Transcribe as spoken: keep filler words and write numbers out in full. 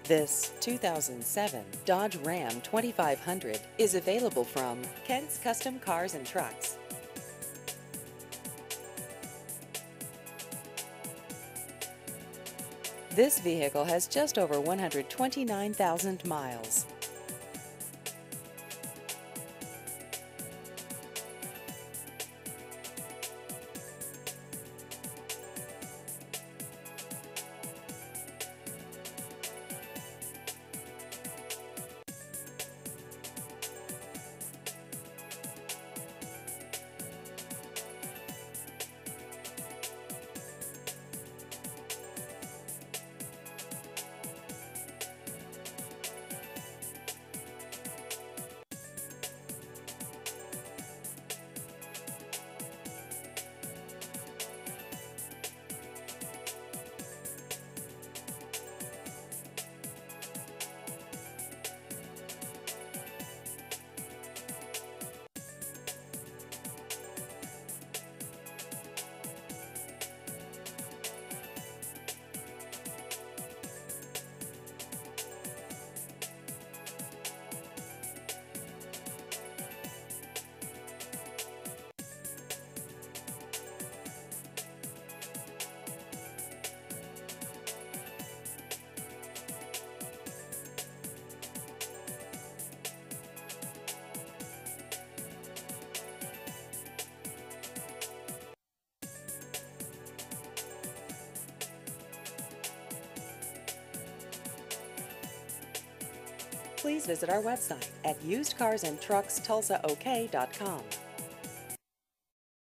This two thousand seven Dodge Ram twenty-five hundred is available from Kent's Custom Cars and Trucks. This vehicle has just over one hundred twenty-nine thousand miles. Please visit our website at used cars and trucks tulsa ok dot com.